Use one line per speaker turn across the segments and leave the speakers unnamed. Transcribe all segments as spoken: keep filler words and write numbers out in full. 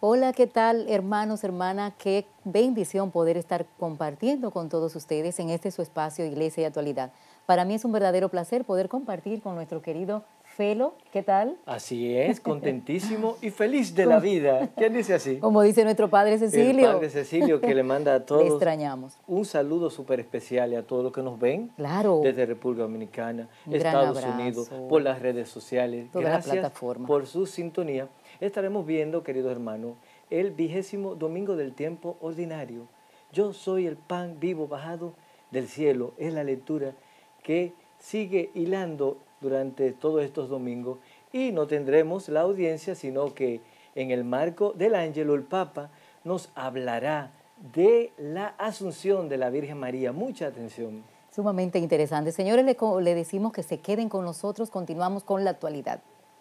Hola, ¿qué tal, hermanos, hermanas? Qué bendición poder estar compartiendo con todos ustedes en este su espacio Iglesia y Actualidad. Para mí es un verdadero placer poder compartir con nuestro querido Felo. ¿Qué tal?
Así es, contentísimo y feliz de la
Como,
vida. ¿Quién dice así?
como dice nuestro padre
El
Cecilio.
Padre Cecilio, que le manda a
Le
todos
extrañamos.
un saludo súper especial y a todos los que nos ven
Claro,
desde República Dominicana,
un gran
Estados Unidos,
abrazo.
por las redes sociales.
Toda la
Gracias
plataforma.
por su sintonía. Estaremos viendo, queridos hermanos, el vigésimo domingo del tiempo ordinario. Yo soy el pan vivo bajado del cielo. Es la lectura que sigue hilando durante todos estos domingos. Y no tendremos la audiencia, sino que en el marco del Ángelo, el Papa nos hablará de la Asunción de la Virgen María. Mucha atención.
Sumamente interesante. Señores, le, co- le decimos que se queden con nosotros. Continuamos con la actualidad.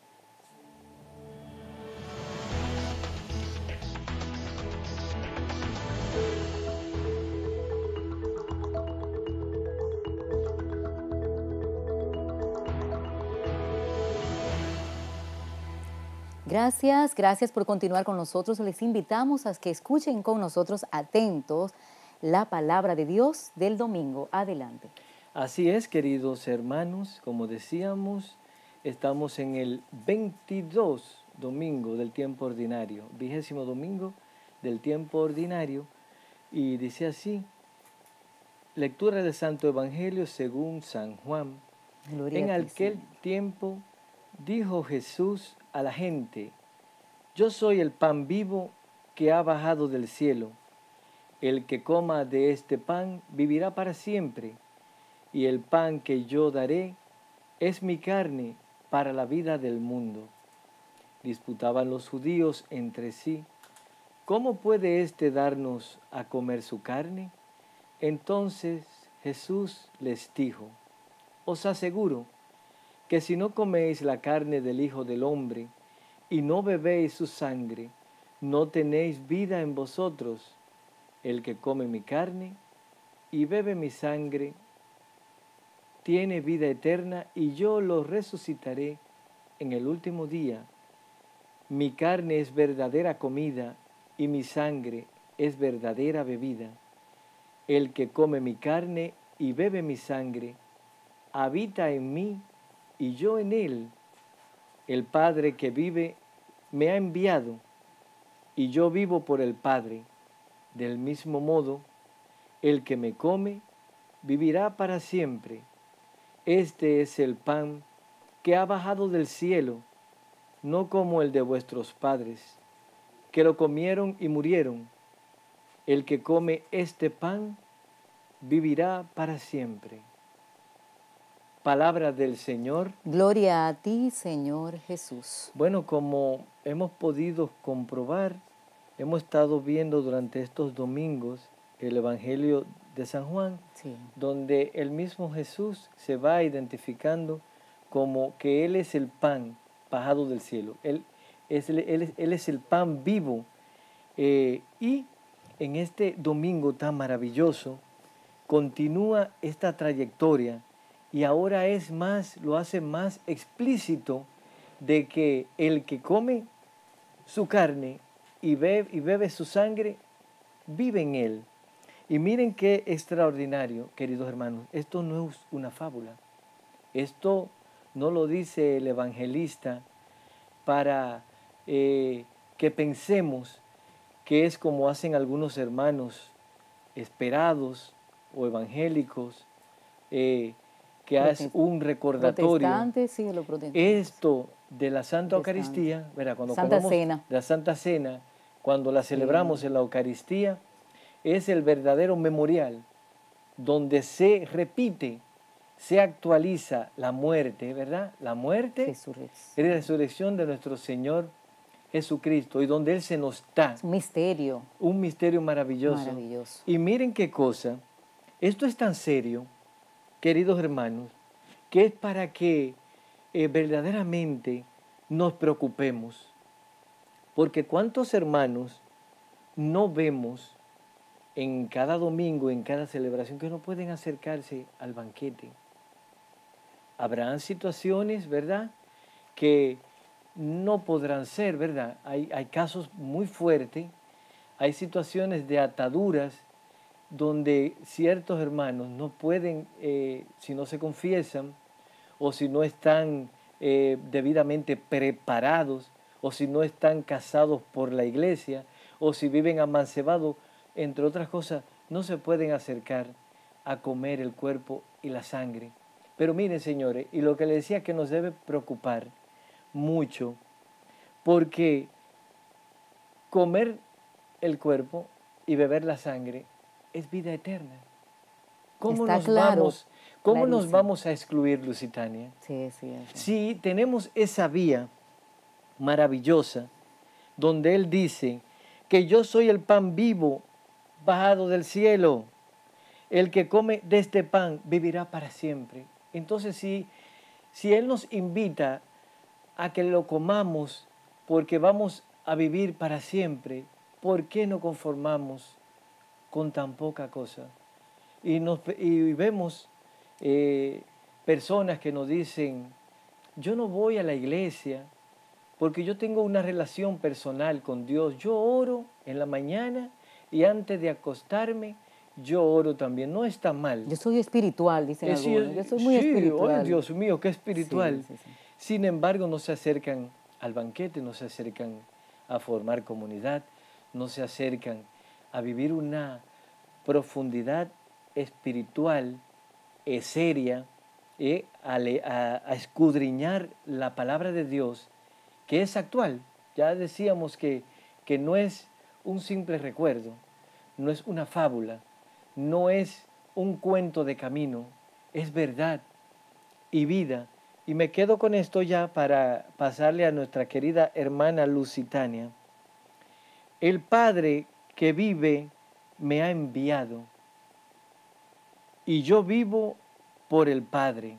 Gracias, gracias por continuar con nosotros. Les invitamos a que escuchen con nosotros atentos la palabra de Dios del domingo. Adelante.
Así es, queridos hermanos, como decíamos, estamos en el veintidós domingo del tiempo ordinario, vigésimo domingo del tiempo ordinario, y dice así: lectura del Santo Evangelio según San Juan.
Gloria
En
a ti,
aquel
Señor.
tiempo dijo Jesús a la gente: yo soy el pan vivo que ha bajado del cielo. El que coma de este pan vivirá para siempre, y el pan que yo daré es mi carne para la vida del mundo. Disputaban los judíos entre sí: ¿cómo puede éste darnos a comer su carne? Entonces Jesús les dijo: os aseguro que si no coméis la carne del Hijo del Hombre y no bebéis su sangre, no tenéis vida en vosotros. El que come mi carne y bebe mi sangre tiene vida eterna, y yo lo resucitaré en el último día. Mi carne es verdadera comida y mi sangre es verdadera bebida. El que come mi carne y bebe mi sangre habita en mí y yo en él. El Padre que vive me ha enviado, y yo vivo por el Padre. Del mismo modo, el que me come vivirá para siempre. Este es el pan que ha bajado del cielo, no como el de vuestros padres, que lo comieron y murieron. El que come este pan vivirá para siempre. Palabra del Señor.
Gloria a ti, Señor Jesús.
Bueno, como hemos podido comprobar, hemos estado viendo durante estos domingos el Evangelio de San Juan,
Sí.
donde el mismo Jesús se va identificando como que Él es el pan bajado del cielo. Él es, él es, él es el pan vivo. Eh, y en este domingo tan maravilloso continúa esta trayectoria, y ahora es más, lo hace más explícito, de que el que come su carne y bebe, y bebe su sangre vive en él. Y miren qué extraordinario, queridos hermanos. Esto no es una fábula. Esto no lo dice el evangelista para eh, que pensemos que es como hacen algunos hermanos esperados o evangélicos, eh, que es un recordatorio.
Protestantes, sí, los protestantes.
Esto de la Santa
Protestantes.
Eucaristía, ¿verdad? Cuando
Santa
comemos
Cena.
la Santa Cena, cuando la celebramos
Sí.
en la Eucaristía, es el verdadero memorial donde se repite, se actualiza la muerte, ¿verdad? La muerte
Resurrección.
y la resurrección de nuestro Señor Jesucristo, y donde Él se nos da
Es un misterio
un misterio maravilloso.
maravilloso.
Y miren qué cosa, esto es tan serio, queridos hermanos, que es para que eh, verdaderamente nos preocupemos. Porque cuántos hermanos no vemos en cada domingo, en cada celebración, que no pueden acercarse al banquete. Habrán situaciones, ¿verdad?, que no podrán ser, ¿verdad? Hay, hay casos muy fuertes, hay situaciones de ataduras donde ciertos hermanos no pueden, eh, si no se confiesan, o si no están eh, debidamente preparados, o si no están casados por la iglesia, o si viven amancebados, entre otras cosas, no se pueden acercar a comer el cuerpo y la sangre. Pero miren, señores, y lo que les decía que nos debe preocupar mucho, porque comer el cuerpo y beber la sangre es vida eterna. ¿Cómo,
Está
nos,
claro,
vamos, ¿cómo nos
clarísimo.
vamos a excluir, Lusitania?
Sí, sí, sí.
Si tenemos esa vía maravillosa donde Él dice que yo soy el pan vivo bajado del cielo, el que come de este pan vivirá para siempre. Entonces, si, si Él nos invita a que lo comamos porque vamos a vivir para siempre, ¿por qué no conformamos con tan poca cosa? Y, nos, y vemos eh, personas que nos dicen, yo no voy a la iglesia porque yo tengo una relación personal con Dios. Yo oro en la mañana y antes de acostarme, yo oro también. No está mal.
Yo soy espiritual, dicen
Es decir,
algunos. Yo soy muy
sí,
espiritual.
oh, Dios mío, qué espiritual.
Sí, sí, sí.
Sin embargo, no se acercan al banquete, no se acercan a formar comunidad, no se acercan a vivir una profundidad espiritual eh, seria, eh, a, le- a- a escudriñar la palabra de Dios, que es actual. Ya decíamos que, que no es un simple recuerdo, no es una fábula, no es un cuento de camino, es verdad y vida. Y me quedo con esto ya para pasarle a nuestra querida hermana Lusitania. El Padre que vive me ha enviado y yo vivo por el Padre.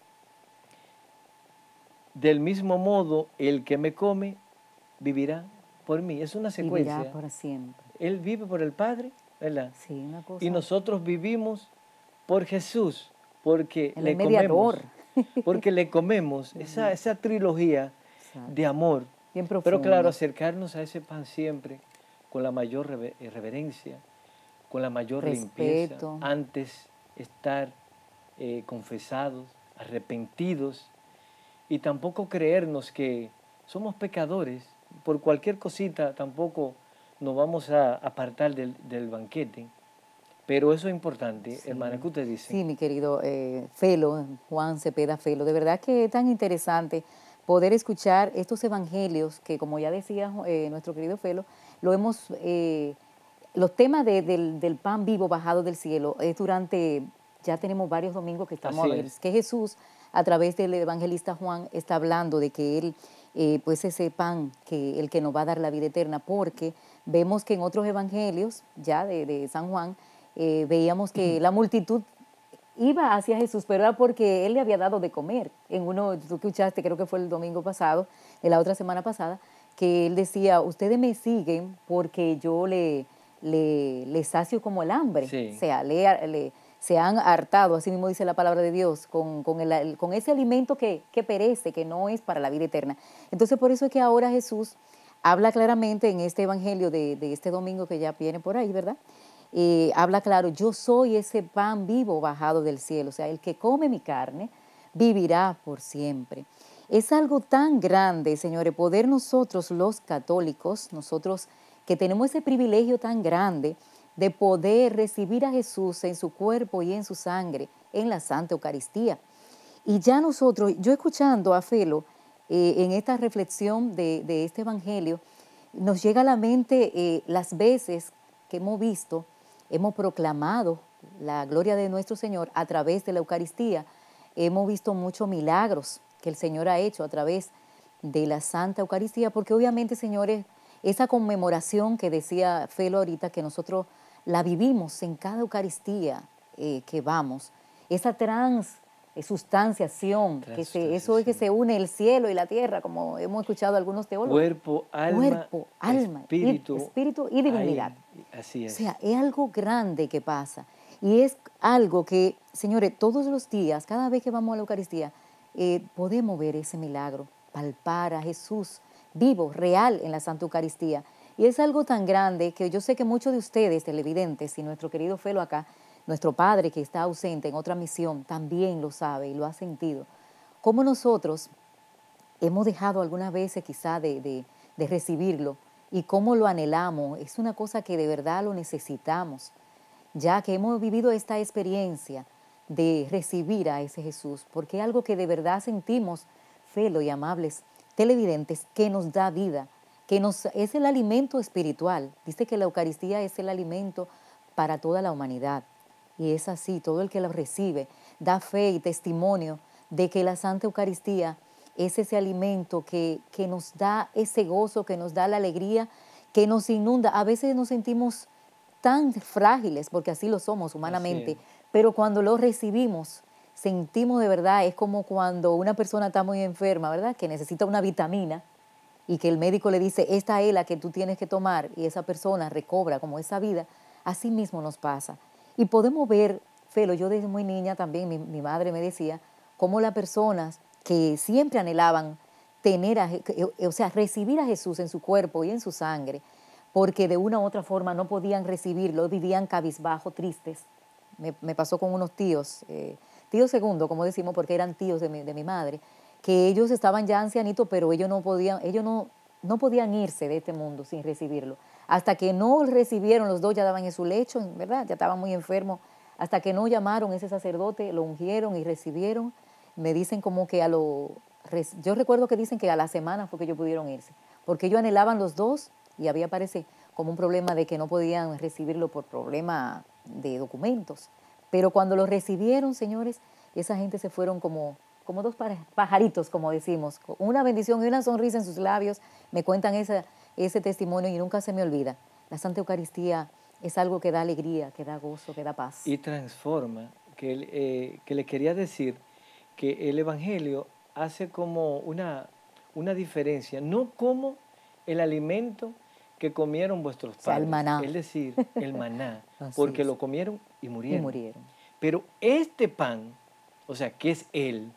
Del mismo modo, el que me come vivirá por mí. Es una secuencia.
Vivirá para siempre.
Él vive por el Padre, ¿verdad?
Sí, una cosa.
Y nosotros vivimos por Jesús, porque
Él
le
es mediador.
comemos. Porque le comemos esa, esa trilogía
Exacto.
de amor.
Bien profundo.
Pero claro, acercarnos a ese pan siempre con la mayor rever- reverencia, con la mayor limpieza,
Respeto.
antes estar eh, confesados, arrepentidos, y tampoco creernos que somos pecadores. Por cualquier cosita tampoco nos vamos a apartar del, del banquete. Pero eso es importante,
Sí.
hermana, ¿qué usted dice?
Sí, mi querido eh, Felo, Juan Cepeda Felo. De verdad que es tan interesante poder escuchar estos evangelios que, como ya decía eh, nuestro querido Felo, lo hemos, eh, los temas de- del, del pan vivo bajado del cielo es durante, ya tenemos varios domingos que estamos
Así
a ver,
es.
que Jesús, a través del evangelista Juan, está hablando de que Él, eh, pues ese pan, que el que nos va a dar la vida eterna, porque vemos que en otros evangelios, ya de, de San Juan, eh, veíamos que la multitud iba hacia Jesús, pero era porque Él le había dado de comer. En uno, tú escuchaste, creo que fue el domingo pasado, de la otra semana pasada, que Él decía, ustedes me siguen porque yo le, le, le sacio como el hambre.
Sí.
O sea, le, le- se han hartado, así mismo dice la palabra de Dios, con, con, el- el- con ese alimento que, que perece, que no es para la vida eterna. Entonces, por eso es que ahora Jesús habla claramente en este evangelio de, de este domingo que ya viene por ahí, ¿verdad? Eh, habla claro, yo soy ese pan vivo bajado del cielo, o sea, el que come mi carne vivirá por siempre. Es algo tan grande, señores, poder nosotros los católicos, nosotros que tenemos ese privilegio tan grande de poder recibir a Jesús en su cuerpo y en su sangre, en la Santa Eucaristía. Y ya nosotros, yo escuchando a Felo eh, en esta reflexión de, de este evangelio, nos llega a la mente eh, las veces que hemos visto, hemos proclamado la gloria de nuestro Señor a través de la Eucaristía. Hemos visto muchos milagros que el Señor ha hecho a través de la Santa Eucaristía, porque obviamente, señores, esa conmemoración que decía Felo ahorita, que nosotros la vivimos en cada Eucaristía eh, que vamos, esa transustanciación, que se, eso es que se une el cielo y la tierra, como hemos escuchado algunos teólogos.
Cuerpo, alma,
Cuerpo, alma,
espíritu,
y, espíritu y divinidad.
Ahí, así es.
O sea, es algo grande que pasa. Y es algo que, señores, todos los días, cada vez que vamos a la Eucaristía, eh, podemos ver ese milagro. palpar a Jesús vivo, real en la Santa Eucaristía. Y es algo tan grande que yo sé que muchos de ustedes, televidentes, y nuestro querido Felo acá, nuestro padre que está ausente en otra misión, también lo sabe y lo ha sentido. Como nosotros hemos dejado algunas veces quizá de, de, de recibirlo y cómo lo anhelamos. Es una cosa que de verdad lo necesitamos, ya que hemos vivido esta experiencia de recibir a ese Jesús, porque es algo que de verdad sentimos, Felo y amables televidentes, que nos da vida, que nos, es el alimento espiritual. Dice que la Eucaristía es el alimento para toda la humanidad. Y es así, todo el que lo recibe da fe y testimonio de que la Santa Eucaristía es ese alimento que, que nos da ese gozo, que nos da la alegría, que nos inunda. A veces nos sentimos tan frágiles, porque así lo somos humanamente, pero cuando lo recibimos, sentimos de verdad, es como cuando una persona está muy enferma, ¿verdad?, que necesita una vitamina, y que el médico le dice, esta es la que tú tienes que tomar, y esa persona recobra como esa vida. Así mismo nos pasa. Y podemos ver, Felo, yo desde muy niña también, mi, mi madre me decía, cómo las personas que siempre anhelaban tener, a, o sea, recibir a Jesús en su cuerpo y en su sangre, porque de una u otra forma no podían recibirlo, vivían cabizbajo, tristes. Me, me pasó con unos tíos, eh, tío segundo, como decimos, porque eran tíos de mi, de mi madre, que ellos estaban ya ancianitos, pero ellos no podían, ellos no, no podían irse de este mundo sin recibirlo. Hasta que no recibieron, los dos ya estaban en su lecho, ¿verdad? Ya estaban muy enfermos. Hasta que no llamaron a ese sacerdote, lo ungieron y recibieron. Me dicen como que a lo... Yo recuerdo que dicen que a la semana fue que ellos pudieron irse, porque ellos anhelaban los dos y había, parece, como un problema de que no podían recibirlo por problema de documentos. Pero cuando lo recibieron, señores, esa gente se fueron como... como dos pajaritos, como decimos, con una bendición y una sonrisa en sus labios. Me cuentan ese, ese testimonio y nunca se me olvida. La Santa Eucaristía es algo que da alegría, que da gozo, que da paz.
Y transforma, que, eh, que le quería decir que el Evangelio hace como una, una diferencia, no como el alimento que comieron vuestros padres, o sea,
el maná.
Es decir, el maná, porque
es.
lo comieron y murieron.
y murieron.
Pero este pan, o sea, que es Él,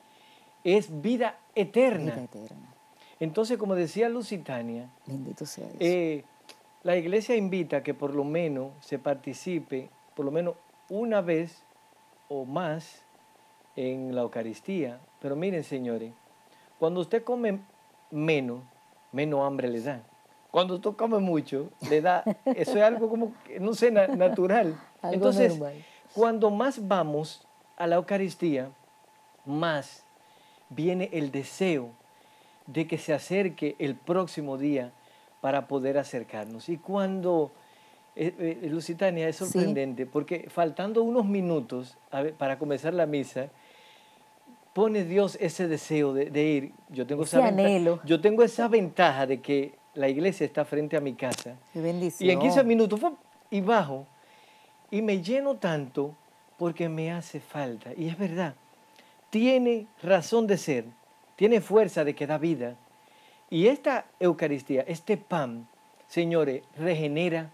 es vida eterna.
Vida eterna.
Entonces, como decía Lusitania,
bendito sea Dios.
Eh, la iglesia invita a que por lo menos se participe, por lo menos una vez o más en la Eucaristía. Pero miren, señores, cuando usted come menos, menos hambre le da. Cuando usted come mucho, le da, eso es algo como, no sé, na, natural.
Algo
Entonces,
normal.
Cuando más vamos a la Eucaristía, más viene el deseo de que se acerque el próximo día para poder acercarnos. Y cuando, eh, eh, Lusitania, es sorprendente, sí, porque faltando unos minutos a ver, para comenzar la misa, pone Dios ese deseo de, de ir. Yo tengo,
ese
esa
anhelo.
Ventaja, yo tengo esa ventaja de que la iglesia está frente a mi casa.
Qué bendición.
Y en quince minutos, ¡fum!, y bajo, y me lleno tanto porque me hace falta. Y es verdad, tiene razón de ser, tiene fuerza de que da vida. Y esta Eucaristía, este pan, señores, regenera,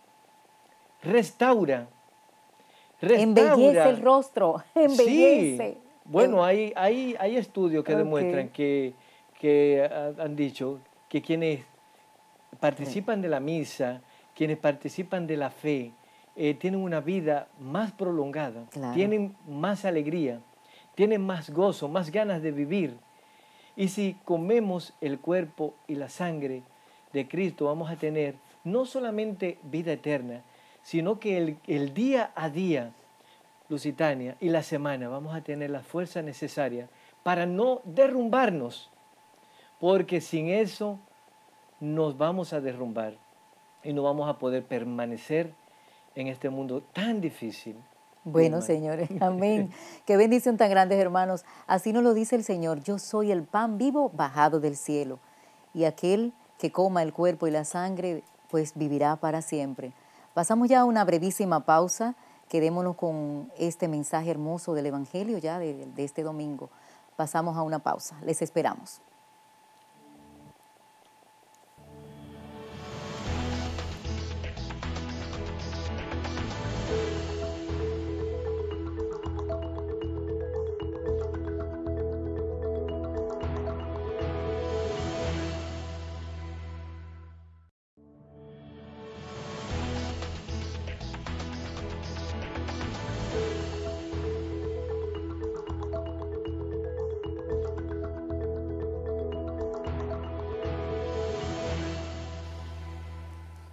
restaura, restaura.
Embellece el rostro, embellece.
Sí. Bueno, hay, hay, hay estudios que
okay.
demuestran que, que han dicho que quienes participan sí. de la misa, quienes participan de la fe, eh, tienen una vida más prolongada, claro. tienen más alegría, tienen más gozo, más ganas de vivir. Y si comemos el cuerpo y la sangre de Cristo, vamos a tener no solamente vida eterna, sino que el, el día a día, Lusitania, y la semana, vamos a tener la fuerza necesaria para no derrumbarnos, porque sin eso nos vamos a derrumbar y no vamos a poder permanecer en este mundo tan difícil.
Bueno, hermano. Señores, amén. Qué bendición tan grande, hermanos. Así nos lo dice el Señor. Yo soy el pan vivo bajado del cielo. Y aquel que coma el cuerpo y la sangre, pues vivirá para siempre. Pasamos ya a una brevísima pausa. Quedémonos con este mensaje hermoso del Evangelio ya de, de este domingo. Pasamos a una pausa. Les esperamos.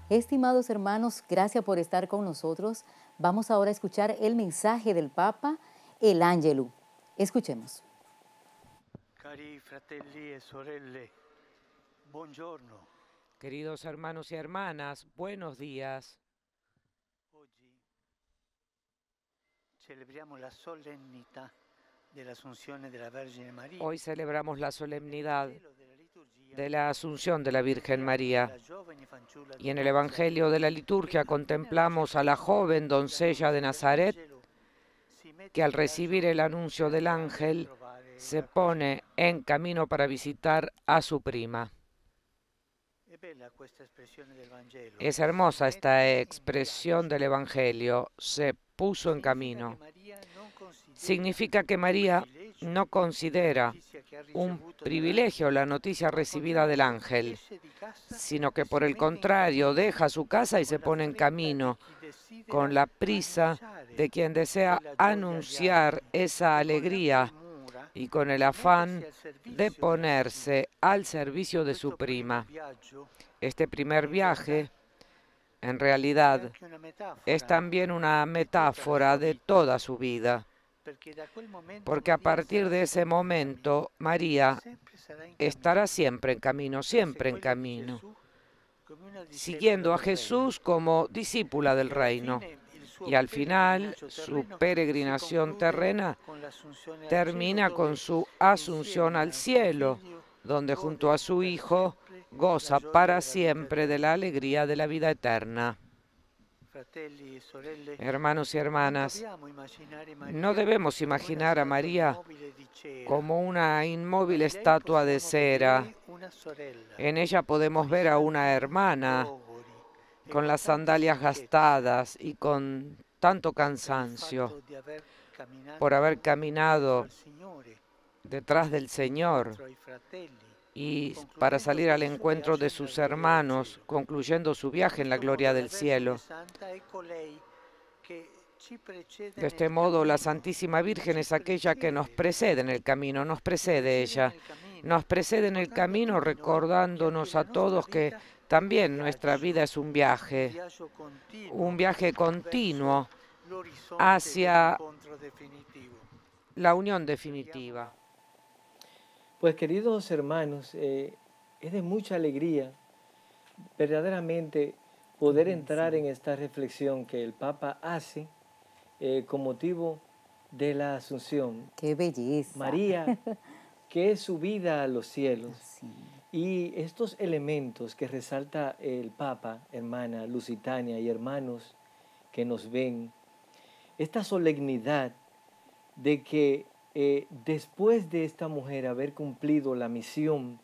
Estimados hermanos, gracias por estar con nosotros. Vamos ahora a escuchar el mensaje del Papa, el Ángelus. Escuchemos.
Cari fratelli e sorelle, buongiorno.
Queridos hermanos y hermanas, buenos días.
Oggi celebriamo la solennità dell'Assunzione della Vergine Maria.
Hoy celebramos la solemnidad de la Asunción de la Virgen María. Y en el Evangelio de la liturgia contemplamos a la joven doncella de Nazaret que al recibir el anuncio del ángel se pone en camino para visitar a su prima. Es hermosa esta expresión del Evangelio, se puso en camino. Significa que María no considera un privilegio la noticia recibida del ángel, sino que por el contrario deja su casa y se pone en camino con la prisa de quien desea anunciar esa alegría y con el afán de ponerse al servicio de su prima. Este primer viaje, en realidad, es también una metáfora de toda su vida, porque a partir de ese momento María estará siempre en camino, siempre en camino, siguiendo a Jesús como discípula del reino. Y al final, su peregrinación terrena termina con su asunción al cielo, donde junto a su Hijo goza para siempre de la alegría de la vida eterna. Hermanos y hermanas, no debemos imaginar a María como una inmóvil estatua de cera. En ella podemos ver a una hermana con las sandalias gastadas y con tanto cansancio por haber caminado detrás del Señor y para salir al encuentro de sus hermanos, concluyendo su viaje en la gloria del cielo. De este modo, la Santísima Virgen es aquella que nos precede en el camino, nos precede ella, nos precede en el camino recordándonos a todos que también nuestra vida es un viaje, un viaje continuo hacia la unión definitiva.
Pues queridos hermanos, eh, es de mucha alegría verdaderamente poder entrar en esta reflexión que el Papa hace eh, con motivo de la Asunción.
¡Qué belleza!
María, que es subida a los cielos.
Sí.
Y estos elementos que resalta el Papa, hermana Lusitania y hermanos que nos ven, esta solemnidad de que eh, después de esta mujer haber cumplido la misión,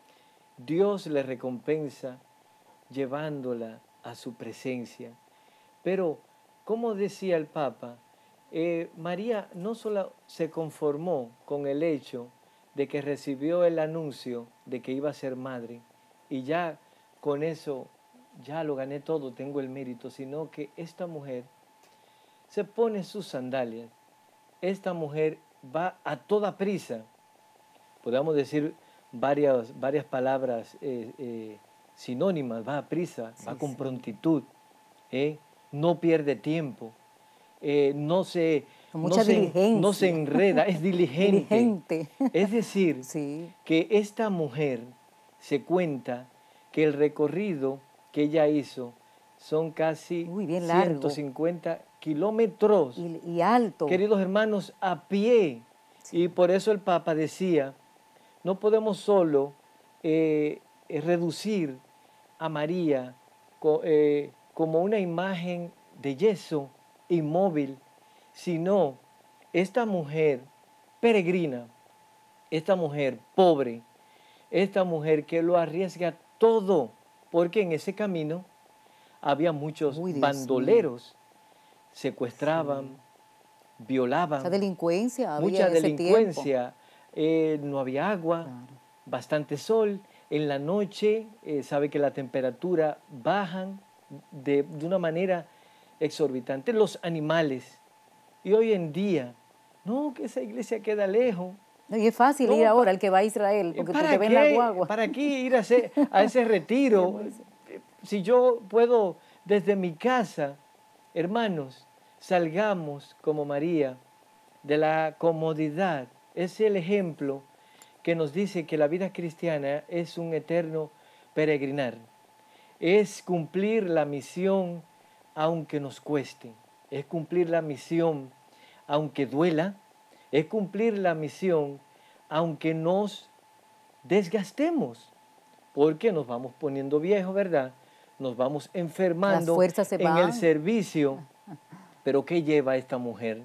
Dios le recompensa llevándola a su presencia. Pero, como decía el Papa, eh, María no solo se conformó con el hecho de que recibió el anuncio de que iba a ser madre y ya con eso ya lo gané todo, tengo el mérito, sino que esta mujer se pone sus sandalias, esta mujer va a toda prisa, podemos decir varias, varias palabras eh, eh, sinónimas, va a prisa, sí, va con sí. prontitud, eh, no pierde tiempo, eh, no se...
Mucha
no,
diligencia.
Se, no se enreda, es diligente.
diligente.
Es decir,
sí.
que esta mujer se cuenta que el recorrido que ella hizo son casi
Uy, bien
ciento cincuenta largo. Kilómetros.
Y, y alto.
Queridos hermanos, a pie. Sí. Y por eso el Papa decía, no podemos solo eh, reducir a María co, eh, como una imagen de yeso inmóvil, sino esta mujer peregrina, esta mujer pobre, esta mujer que lo arriesga todo, porque en ese camino había muchos Uy, bandoleros, secuestraban, sí. violaban.
Mucha delincuencia había
Mucha
en ese
delincuencia, eh, no había agua, claro. bastante sol. En la noche, eh, sabe que la temperatura bajan de, de una manera exorbitante. Los animales. Y hoy en día, no, que esa iglesia queda lejos.
No, y es fácil no, ir ahora, el que va a Israel, porque tú te ven la guagua.
¿Para qué ir a ese, a ese retiro? si yo puedo desde mi casa, hermanos, salgamos como María de la comodidad. Es el ejemplo que nos dice que la vida cristiana es un eterno peregrinar. Es cumplir la misión aunque nos cueste. Es cumplir la misión aunque duela. Es cumplir la misión aunque nos desgastemos. Porque nos vamos poniendo viejos, ¿verdad? Nos vamos enfermando
Las fuerzas se
en
van.
el servicio. Pero ¿qué lleva esta mujer?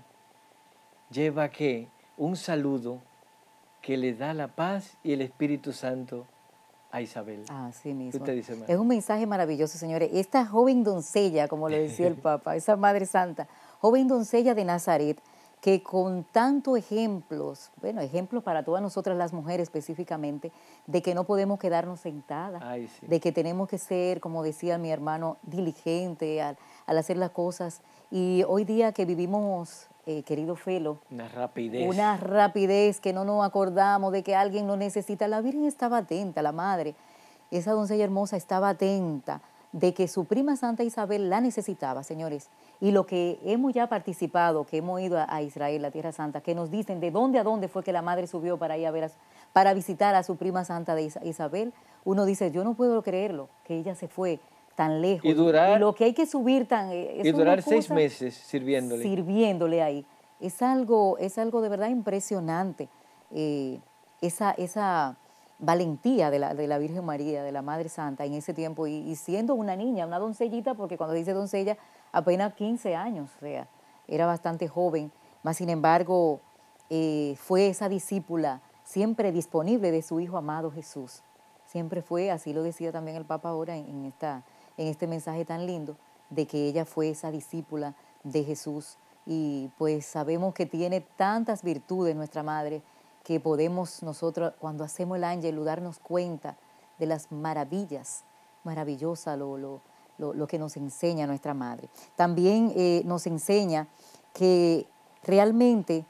Lleva ¿qué? Un saludo que le da la paz y el Espíritu Santo a Isabel.
Así mismo.
¿Qué usted dice, hermano?
Es un mensaje maravilloso, señores. Esta joven doncella, como lo decía el Papa, esa Madre Santa, joven doncella de Nazaret, que con tantos ejemplos, bueno, ejemplos para todas nosotras las mujeres específicamente, de que no podemos quedarnos sentadas,
Ay, sí.
de que tenemos que ser, como decía mi hermano, diligente al, al hacer las cosas. Y hoy día que vivimos, eh, querido Felo,
Una rapidez.
una rapidez que no nos acordamos de que alguien nos necesita. La Virgen estaba atenta, la Madre, esa doncella hermosa estaba atenta de que su prima Santa Isabel la necesitaba, señores. Y lo que hemos ya participado, que hemos ido a, a Israel, la Tierra Santa, que nos dicen de dónde a dónde fue que la Madre subió para ir a ver, a, para visitar a su prima Santa de Isa, Isabel, uno dice, yo no puedo creerlo, que ella se fue tan lejos.
Y durar,
y lo que hay que subir tan... Es
y durar
una
seis
cosa,
meses sirviéndole.
Sirviéndole ahí. Es algo, es algo de verdad impresionante, eh, esa, esa valentía de la, de la Virgen María, de la Madre Santa en ese tiempo, y, y siendo una niña, una doncellita, porque cuando dice doncella, apenas quince años, o sea, era bastante joven, más sin embargo, eh, fue esa discípula siempre disponible de su Hijo amado Jesús. Siempre fue, así lo decía también el Papa ahora en, en, esta, en este mensaje tan lindo, de que ella fue esa discípula de Jesús. Y pues sabemos que tiene tantas virtudes nuestra Madre que podemos nosotros, cuando hacemos el ángel, darnos cuenta de las maravillas, maravillosa lo, lo, lo, lo que nos enseña nuestra Madre. También eh, nos enseña que realmente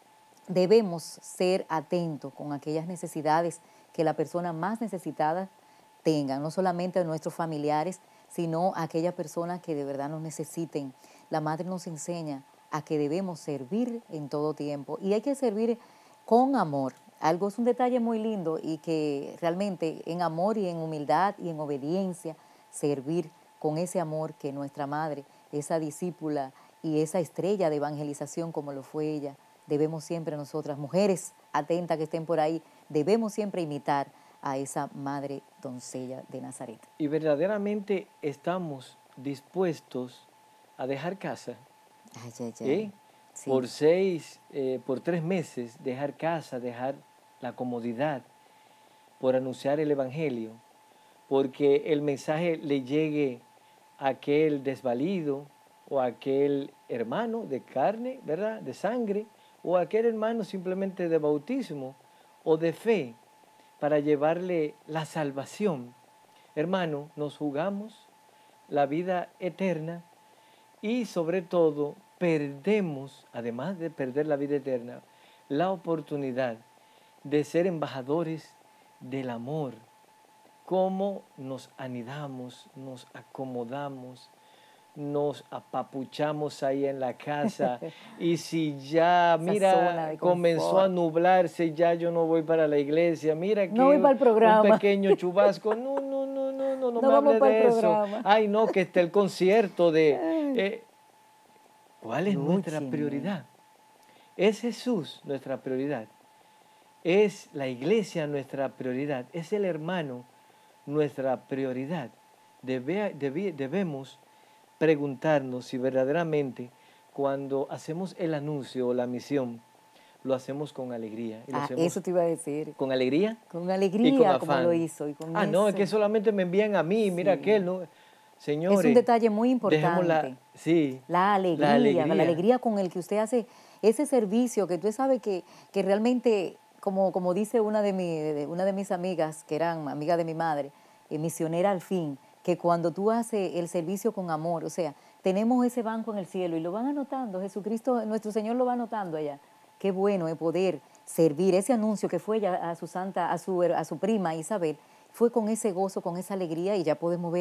debemos ser atentos con aquellas necesidades que la persona más necesitada tenga, no solamente a nuestros familiares, sino a aquellas personas que de verdad nos necesiten. La Madre nos enseña a que debemos servir en todo tiempo, y hay que servir con amor. Algo es un detalle muy lindo, y que realmente en amor y en humildad y en obediencia, servir con ese amor que nuestra Madre, esa discípula y esa estrella de evangelización como lo fue ella, debemos siempre nosotras, mujeres atentas que estén por ahí, debemos siempre imitar a esa Madre doncella de Nazaret.
Y verdaderamente estamos dispuestos a dejar casa.
Ay, ay, ay.
¿Eh? Sí. Por seis, eh, por tres meses, dejar casa, dejar la comodidad, por anunciar el Evangelio, porque el mensaje le llegue a aquel desvalido o a aquel hermano de carne, ¿verdad?, de sangre, o a aquel hermano simplemente de bautismo o de fe, para llevarle la salvación. Hermano, nos jugamos la vida eterna. Y sobre todo, perdemos, además de perder la vida eterna, la oportunidad de ser embajadores del amor. Cómo nos anidamos, nos acomodamos, nos apapuchamos ahí en la casa. Y si ya, mira, comenzó a nublarse, ya yo no voy para la iglesia. Mira que
no voy para el programa.
Un pequeño chubasco. No, no, no, no, no, no,
no
me hable de eso.
Programa.
Ay, no, que está el concierto de... Eh, ¿Cuál es
Luchi,
nuestra prioridad? ¿Es Jesús nuestra prioridad? ¿Es la iglesia nuestra prioridad? ¿Es el hermano nuestra prioridad? Debe, debe, debemos preguntarnos si verdaderamente cuando hacemos el anuncio o la misión, lo hacemos con alegría. Y lo
ah,
hacemos
eso te iba a decir.
¿Con alegría?
Con alegría,
y con
como lo hizo. Y con
ah,
ese...
no, es que solamente me envían a mí,
sí.
mira aquel, ¿no? Señores,
es un detalle muy importante.
La, sí,
la, alegría,
la alegría,
la alegría con el que usted hace ese servicio, que usted sabe que, que realmente, como, como dice una de, mi, de, una de mis amigas, que eran amigas de mi madre, eh, misionera al fin, que cuando tú haces el servicio con amor, o sea, tenemos ese banco en el cielo y lo van anotando, Jesucristo, nuestro Señor lo va anotando allá. Qué bueno es poder servir. Ese anuncio que fue ya a su santa, a su, a su prima Isabel, fue con ese gozo, con esa alegría, y ya podemos ver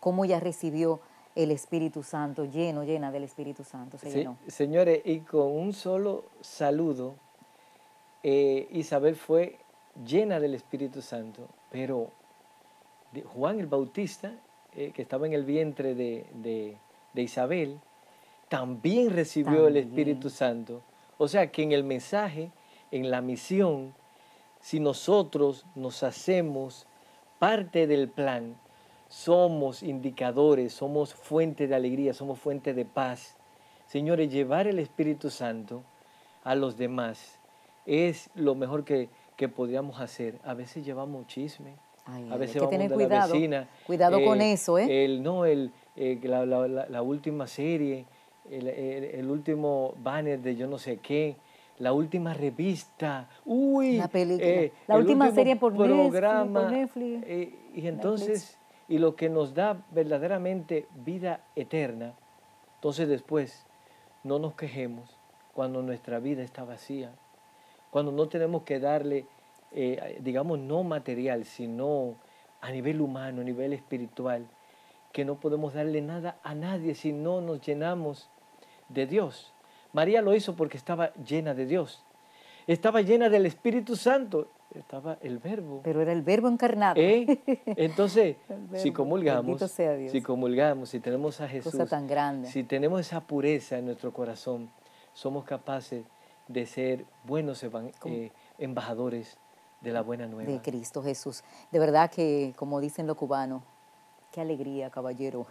cómo ella recibió el Espíritu Santo, lleno, llena del Espíritu Santo, se
Sí,
llenó.
señores, y con un solo saludo, eh, Isabel fue llena del Espíritu Santo, pero de Juan el Bautista, eh, que estaba en el vientre de, de, de Isabel, también recibió el
También.
Espíritu Santo. O sea que en el mensaje, en la misión, si nosotros nos hacemos parte del plan, somos indicadores, somos fuente de alegría, somos fuente de paz. Señores, llevar el Espíritu Santo a los demás es lo mejor que, que podríamos hacer. A veces llevamos chisme,
Ay,
a
ay,
veces
hay que
vamos
tener
donde la
cuidado.
vecina.
Cuidado con eso, ¿eh?
El, no, el, eh, la, la, la, la última serie, el, el, el último banner de yo no sé qué, la última revista, uy,
La película,
eh,
la
el
última
último
serie por
programa.
Netflix, por Netflix,
eh, y entonces,
Netflix.
y lo que nos da verdaderamente vida eterna, entonces después no nos quejemos cuando nuestra vida está vacía, cuando no tenemos que darle, eh, digamos, no material, sino a nivel humano, a nivel espiritual, que no podemos darle nada a nadie si no nos llenamos de Dios. María lo hizo porque estaba llena de Dios, estaba llena del Espíritu Santo, estaba el Verbo.
Pero era el Verbo encarnado.
¿Eh? Entonces,
verbo.
si comulgamos,
Bendito sea Dios.
si comulgamos, si tenemos a Jesús,
Cosa tan grande.
si tenemos esa pureza en nuestro corazón, somos capaces de ser buenos eh, embajadores de la buena nueva.
De Cristo Jesús. De verdad que, como dicen los cubanos, qué alegría, caballero.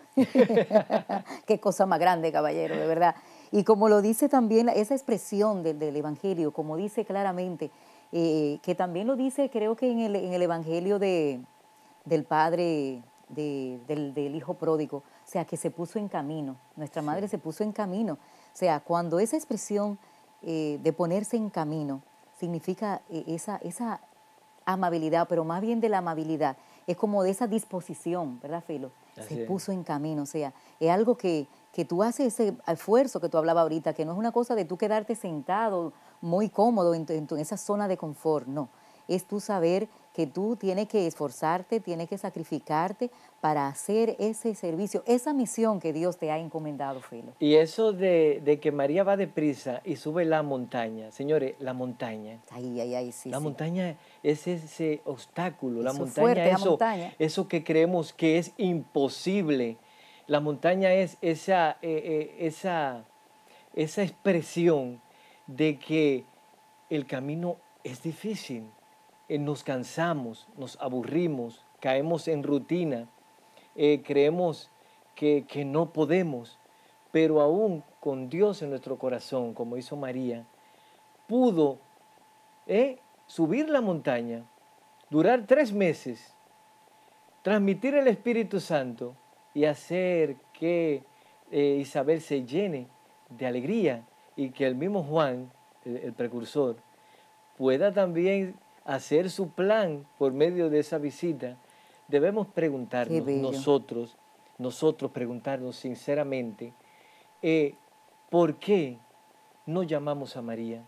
Qué cosa más grande, caballero, de verdad. Y como lo dice también esa expresión del, del Evangelio, como dice claramente, eh, que también lo dice creo que en el, en el Evangelio de, del Padre, de, del, del Hijo Pródigo, o sea, que se puso en camino, nuestra
Sí.
madre se puso en camino. O sea, cuando esa expresión eh, de ponerse en camino significa eh, esa, esa amabilidad, pero más bien de la amabilidad, es como de esa disposición, ¿verdad, Felo?
Así
Se
es.
puso en camino, o sea, es algo que, que tú haces ese esfuerzo que tú hablabas ahorita, que no es una cosa de tú quedarte sentado muy cómodo en, tu, en, tu, en esa zona de confort, no. Es tú saber que tú tienes que esforzarte, tienes que sacrificarte para hacer ese servicio, esa misión que Dios te ha encomendado, Felo.
Y eso de, de que María va deprisa y sube la montaña, señores, la montaña.
Ay, ay, ay, sí,
La
sí.
montaña es ese obstáculo,
Eso
la
es
montaña,
fuerte, la
eso,
montaña.
eso que creemos que es imposible. La montaña es esa, eh, eh, esa, esa expresión de que el camino es difícil. Eh, nos cansamos, nos aburrimos, caemos en rutina, eh, creemos que, que no podemos, pero aún con Dios en nuestro corazón, como hizo María, pudo eh, subir la montaña, durar tres meses, transmitir el Espíritu Santo y hacer que eh, Isabel se llene de alegría y que el mismo Juan, el, el precursor, pueda también hacer su plan por medio de esa visita. Debemos preguntarnos nosotros, nosotros preguntarnos sinceramente, eh, ¿por qué no llamamos a María?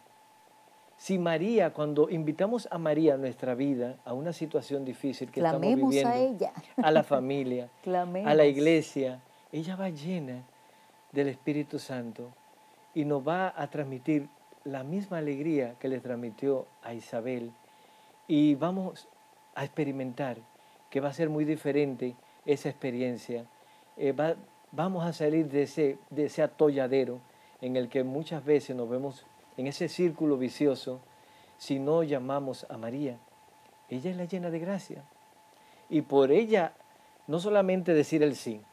Si María, cuando invitamos a María a nuestra vida, a una situación difícil que
Clamemos
estamos viviendo,
a ella.
a la familia,
Clamemos.
a la iglesia, ella va llena del Espíritu Santo y nos va a transmitir la misma alegría que le transmitió a Isabel. Y vamos a experimentar que va a ser muy diferente esa experiencia. Eh, va, vamos a salir de ese, de ese atolladero en el que muchas veces nos vemos en ese círculo vicioso si no llamamos a María. Ella es la llena de gracia. Y por ella, no solamente decir el sí,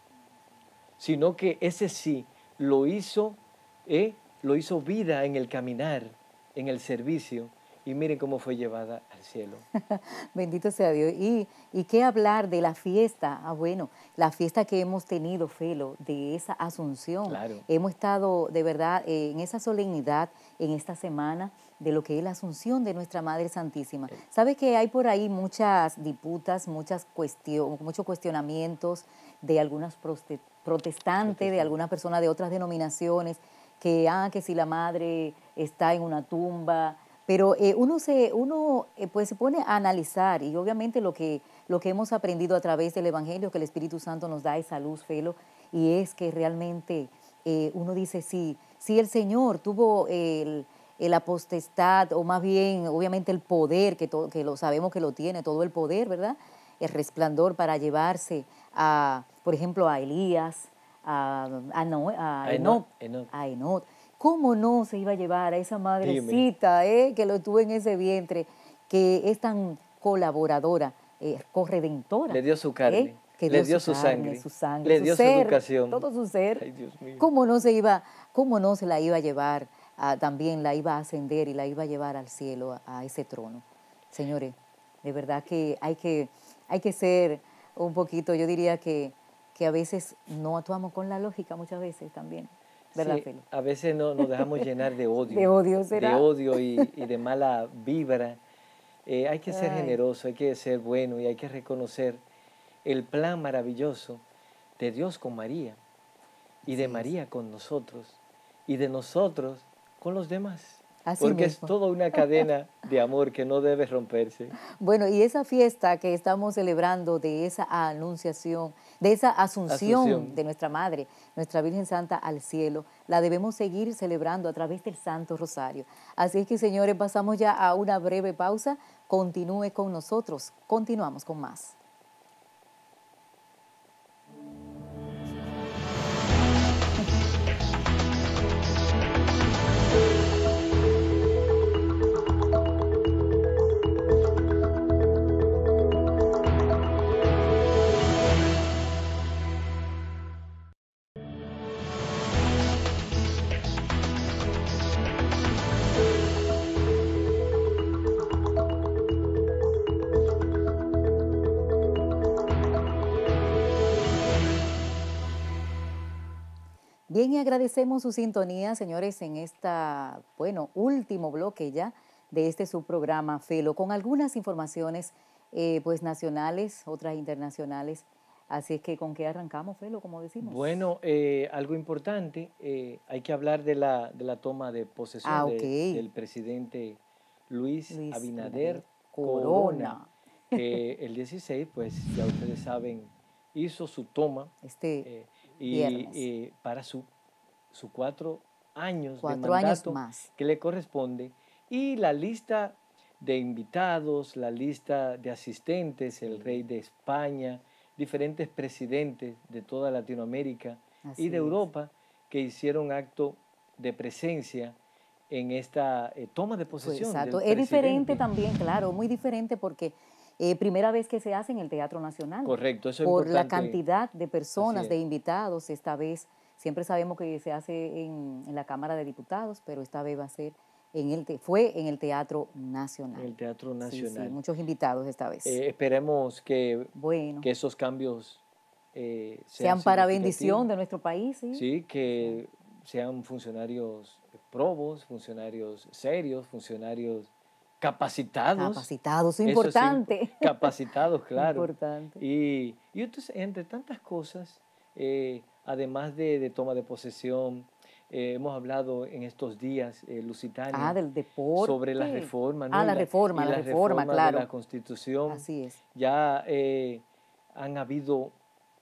sino que ese sí lo hizo, eh, lo hizo vida en el caminar, en el servicio. Y miren cómo fue llevada al cielo.
Bendito sea Dios. Y, y qué hablar de la fiesta. Ah, bueno, la fiesta que hemos tenido, Felo, de esa asunción.
Claro.
Hemos estado de verdad eh, en esa solemnidad en esta semana de lo que es la asunción de nuestra Madre Santísima.
Sí.
¿Sabe que hay por ahí muchas disputas, muchas cuestion, muchos cuestionamientos de algunas prote protestantes, de algunas personas de otras denominaciones, que, ah, que si la Madre está en una tumba? Pero eh, uno, se, uno eh, pues se pone a analizar y obviamente lo que, lo que hemos aprendido a través del Evangelio, que el Espíritu Santo nos da esa luz, Felo, y es que realmente eh, uno dice, sí, si el Señor tuvo el, el la potestad, o más bien, obviamente el poder, que, todo, que lo sabemos que lo tiene, todo el poder, ¿verdad? El resplandor para llevarse a, por ejemplo, a Elías, a, a, Noé, a, a Enoch, Enoch. A Enoch. ¿Cómo no se iba a llevar a esa madrecita eh, que lo tuvo en ese vientre, que es tan colaboradora, eh, corredentora?
Le dio su carne,
eh, que
le
dio,
dio
su,
su,
carne,
sangre,
su sangre,
le
su
dio
ser,
su educación.
Todo su ser.
Ay, Dios mío.
¿Cómo no se iba, cómo no se la iba a llevar, a, también la iba a ascender y la iba a llevar al cielo, a, a ese trono? Señores, de verdad que hay que, hay que ser un poquito, yo diría que, que a veces no actuamos con la lógica, muchas veces también. ¿Verdad,
sí,
Felo?
A veces no, nos dejamos llenar de odio.
De odio, ¿será?
De odio y, y de mala vibra. Eh, hay que ser
Ay.
generoso, hay que ser bueno y hay que reconocer el plan maravilloso de Dios con María y de
Así
María con nosotros y de nosotros con los demás.
Así
Porque
mismo.
es toda una cadena de amor que no debe romperse.
Bueno, y esa fiesta que estamos celebrando de esa anunciación, de esa asunción,
Asunción.
de nuestra Madre, nuestra Virgen Santa al cielo, la debemos seguir celebrando a través del Santo Rosario. Así es que, señores, pasamos ya a una breve pausa. Continúe con nosotros. Continuamos con más. Bien, y agradecemos su sintonía, señores, en esta, bueno, último bloque ya de este subprograma Felo, con algunas informaciones, eh, pues, nacionales, otras internacionales. Así es que, ¿con qué arrancamos, Felo, como decimos?
Bueno, eh, algo importante, eh, hay que hablar de la, de la toma de posesión
ah,
de,
okay.
del presidente Luis,
Luis
Abinader,
Abinader
Corona,
Corona,
que el dieciséis, pues ya ustedes saben, hizo su toma
este
eh, y
viernes.
eh, para su, su cuatro años
Cuatro
de mandato
años más.
que le corresponde, y la lista de invitados, la lista de asistentes, el rey de España, diferentes presidentes de toda Latinoamérica
Así
y de
es.
Europa que hicieron acto de presencia en esta eh, toma de posesión.
Exacto,
del
es diferente
presidente.
también, claro, muy diferente porque eh, primera vez que se hace en el Teatro Nacional.
Correcto, eso es
por
importante.
la cantidad de
Así
personas,
es.
de invitados, esta vez, siempre sabemos que se hace en, en la Cámara de Diputados, pero esta vez va a ser en el te, fue en el Teatro Nacional.
En el Teatro Nacional.
Sí, sí, muchos invitados esta vez.
Eh, esperemos que,
bueno.
que esos cambios eh,
sean,
sean
para bendición de nuestro país. Sí,
sí que sí. sean funcionarios probos, funcionarios serios, funcionarios capacitados.
Capacitados, importante.
Sí, capacitados, claro.
Importante.
Y, y entonces, entre tantas cosas, eh, además de, de toma de posesión, eh, hemos hablado en estos días, eh, Lusitania,
ah, del deporte.
sobre la reforma. ¿no?
Ah, la,
la
reforma,
y
la,
la
reforma,
reforma
claro.
de la Constitución.
Así es.
Ya eh, han habido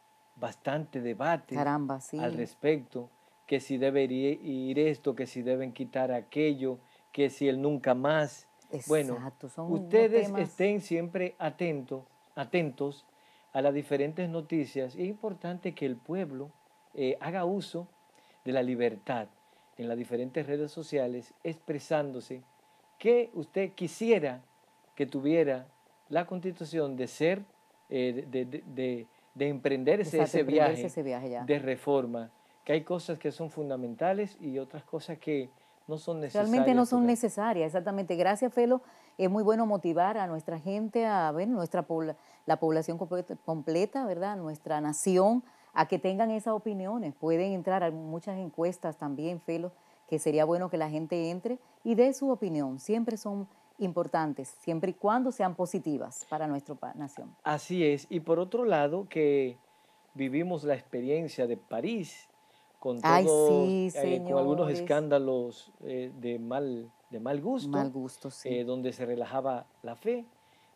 bastante debate
Caramba, sí.
al respecto, que si debe ir esto, que si deben quitar aquello, que si el nunca más.
Exacto,
bueno,
son
ustedes
temas...
estén siempre atentos, atentos a las diferentes noticias. Es importante que el pueblo eh, haga uso de la libertad en las diferentes redes sociales, expresándose que usted quisiera que tuviera la Constitución de ser, eh, de, de, de, de emprenderse
Exacto,
ese viaje,
ese viaje ya.
de reforma, que hay cosas que son fundamentales y otras cosas que no son necesarias.
Realmente no son
tocar.
necesarias, exactamente. Gracias, Felo. Es muy bueno motivar a nuestra gente, a ver, nuestra pobla, la población completa, completa, ¿verdad? Nuestra nación, a que tengan esas opiniones. Pueden entrar a muchas encuestas también, Felo, que sería bueno que la gente entre y dé su opinión. Siempre son importantes, siempre y cuando sean positivas para nuestra nación.
Así es. Y por otro lado, que vivimos la experiencia de París, con,
Ay,
todos,
sí,
eh, con algunos escándalos eh, de, mal, de mal gusto,
mal gusto sí.
eh, donde se relajaba la fe,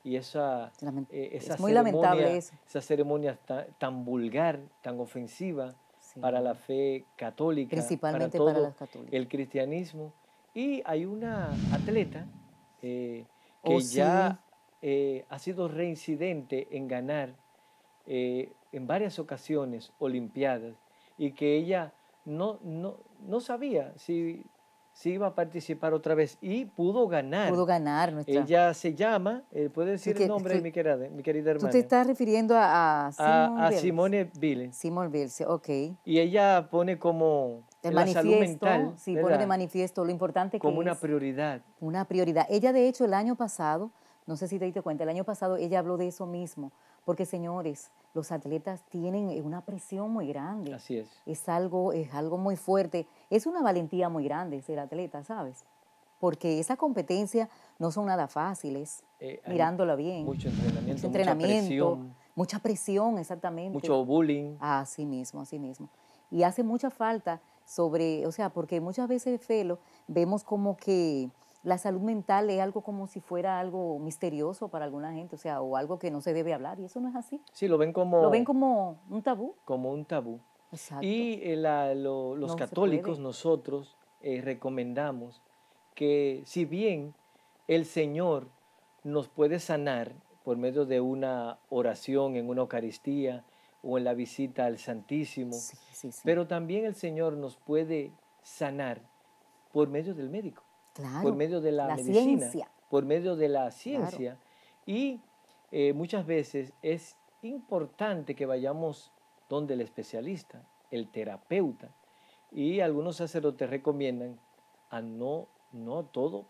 y esa,
Lament
eh, esa
es muy
ceremonia,
lamentable eso.
esa ceremonia tan, tan vulgar, tan ofensiva
Sí.
para la fe católica, para
Principalmente
todo
para las católicas.
el cristianismo. Y hay una atleta eh, que
Oh,
ya
sí.
eh, ha sido reincidente en ganar eh, en varias ocasiones olimpiadas y que ella no, no, no sabía si, si iba a participar otra vez y pudo ganar.
Pudo ganar nuestra...
Ella se llama, eh, ¿puede decir el
que,
nombre,
tú,
mi querida, mi querida
tú te
hermana?
estás refiriendo a, a Simone
A, a
Biles.
Simone Biles.
Simone Biles, ok.
Y ella pone como
El
la salud
manifiesto,
mental,
sí, pone de
¿verdad?,
manifiesto lo importante
como
que
una
es
prioridad.
una prioridad. Ella, de hecho, el año pasado, no sé si te diste cuenta, el año pasado ella habló de eso mismo, porque, señores, los atletas tienen una presión muy grande.
Así es.
Es algo, es algo muy fuerte. Es una valentía muy grande ser atleta, ¿sabes? Porque esas competencias no son nada fáciles,
Eh, hay
mirándola bien.
mucho entrenamiento,
Mucho
mucha
entrenamiento,
presión,
mucha presión, exactamente.
mucho bullying.
Así mismo, así mismo. Y hace mucha falta sobre, o sea, porque muchas veces, Felo, vemos como que la salud mental es algo como si fuera algo misterioso para alguna gente, o sea, o algo que no se debe hablar, y eso no es así.
Sí, lo ven como,
Lo ven como un tabú.
como un tabú.
Exacto.
Y eh, la- lo- los
No se
católicos,
puede.
nosotros eh, recomendamos que si bien el Señor nos puede sanar por medio de una oración en una Eucaristía o en la visita al Santísimo,
Sí, sí, sí.
pero también el Señor nos puede sanar por medio del médico,
Claro.
por medio de la,
La
medicina,
ciencia.
por medio de la
Claro.
ciencia. Y eh, muchas veces es importante que vayamos donde el especialista, el terapeuta, y algunos sacerdotes recomiendan a no, no todo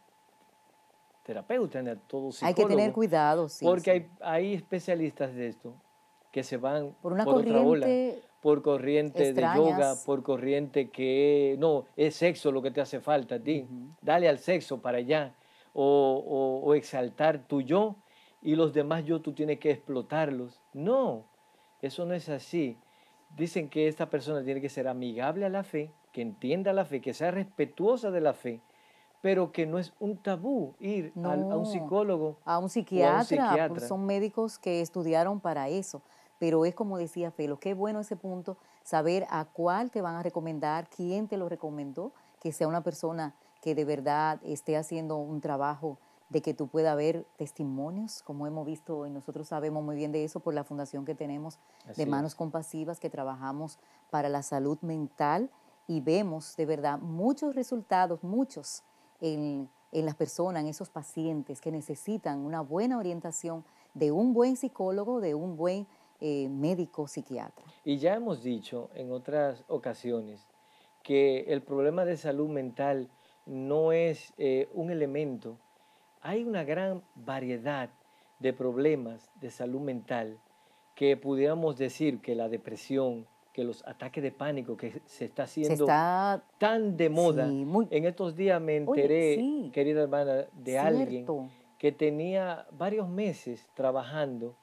terapeuta, ni a todo psicólogo.
Hay que tener cuidado, sí.
Porque
sí.
Hay, hay especialistas de esto que se van
Por una
por otra ola,
corriente
por corriente
extrañas.
de yoga, por corriente que no, es sexo lo que te hace falta a ti,
Uh-huh.
dale al sexo para allá, o, o, o exaltar tu yo y los demás yo tú tienes que explotarlos. No, eso no es así. Dicen que esta persona tiene que ser amigable a la fe, que entienda la fe, que sea respetuosa de la fe, pero que no es un tabú ir
No,
a, a un psicólogo
a un
o
psiquiatra,
a un psiquiatra.
pues son médicos que estudiaron para eso. Pero es como decía Felo, qué bueno ese punto, saber a cuál te van a recomendar, quién te lo recomendó, que sea una persona que de verdad esté haciendo un trabajo de que tú puedas ver testimonios, como hemos visto y nosotros sabemos muy bien de eso por la fundación que tenemos
Así
de Manos
es.
Compasivas, que trabajamos para la salud mental y vemos de verdad muchos resultados, muchos, en, en las personas, en esos pacientes que necesitan una buena orientación de un buen psicólogo, de un buen eh, médico psiquiatra.
Y ya hemos dicho en otras ocasiones que el problema de salud mental no es eh, un elemento. Hay una gran variedad de problemas de salud mental que pudiéramos decir que la depresión, que los ataques de pánico que se está haciendo
Se está,
tan de moda.
sí, muy,
En estos días me
oye,
enteré,
sí,
querida hermana, de
cierto.
alguien que tenía varios meses trabajando,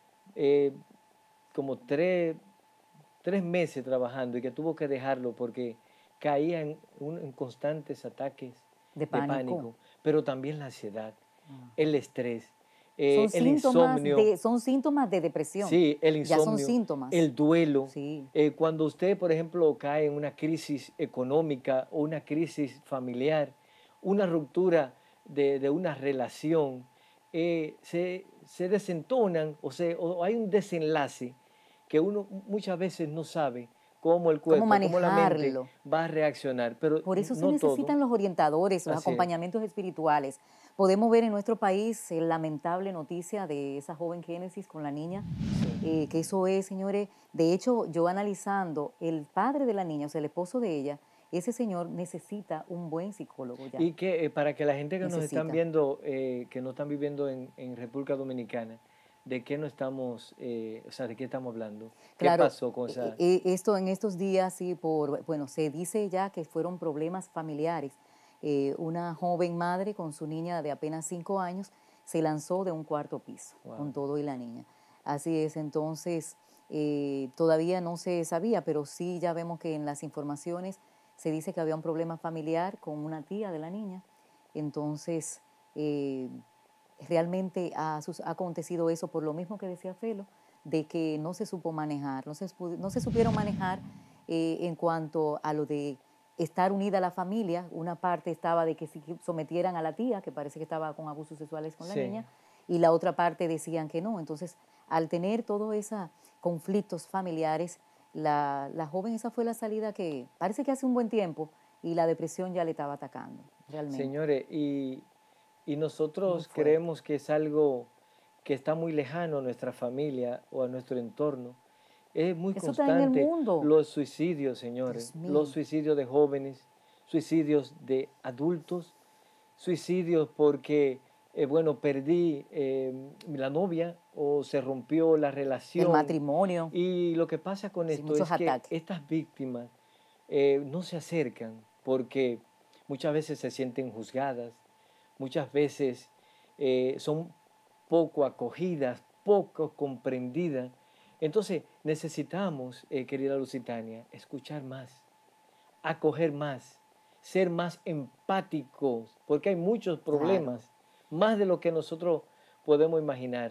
eh, como tres, tres meses trabajando y que tuvo que dejarlo porque caía en, un- en constantes ataques
De
de
pánico.
pánico, pero también la ansiedad,
Ajá.
el estrés, eh,
Son
el
síntomas
insomnio.
de, son síntomas de depresión.
Sí, el
Ya son
insomnio,
síntomas.
el duelo.
Sí.
Eh, cuando usted, por ejemplo, cae en una crisis económica o una crisis familiar, una ruptura de, de una relación, eh, se, se desentonan o, se, o hay un desenlace que uno muchas veces no sabe cómo el
Cómo
cuerpo, cómo la mente
manejarlo.
va a reaccionar, pero
Por eso se
no
necesitan
todo.
los orientadores, los
Así es.
acompañamientos espirituales. Podemos ver en nuestro país la lamentable noticia de esa joven Génesis con la niña,
Sí.
eh, que eso es, señores, de hecho, yo analizando, el padre de la niña, o sea, el esposo de ella, ese señor necesita un buen psicólogo ya.
Y que eh, para que la gente que nos están
Necesita.
viendo, eh, que no están viviendo en, en República Dominicana, ¿de qué no estamos, eh, o sea, de qué estamos hablando? ¿Qué
Claro,
pasó con esa?
eh, eh, esto en estos días, sí, por, bueno, se dice ya que fueron problemas familiares. Eh, una joven madre con su niña de apenas cinco años se lanzó de un cuarto piso
Wow.
con todo y la niña. Así es, entonces eh, todavía no se sabía, pero sí ya vemos que en las informaciones se dice que había un problema familiar con una tía de la niña. Entonces, eh, realmente ha, sus- ha acontecido eso por lo mismo que decía Felo, de que no se supo manejar, no se, pu- no se supieron manejar eh, en cuanto a lo de estar unida a la familia. Una parte estaba de que si sometieran a la tía, que parece que estaba con abusos sexuales con la
Sí.
niña, y la otra parte decían que no. Entonces, al tener todos esos conflictos familiares, la, la joven, esa fue la salida que parece que hace un buen tiempo y la depresión ya le estaba atacando, realmente.
Señores, y, y
Muy
nosotros
fuerte.
creemos que es algo que está muy lejano a nuestra familia o a nuestro entorno. Es muy
Eso está en el
constante
mundo.
los suicidios, señores,
Dios mío.
los suicidios de jóvenes, suicidios de adultos, suicidios porque, eh, bueno, perdí eh, la novia o se rompió la
El
relación.
matrimonio.
Y lo que pasa con
Sí,
esto
muchos
es que
ataques.
estas víctimas eh, no se acercan porque muchas veces se sienten juzgadas, muchas veces eh, son poco acogidas, poco comprendidas. Entonces necesitamos, eh, querida Lusitania, escuchar más, acoger más, ser más empáticos, porque hay muchos problemas, más de lo que nosotros podemos imaginar.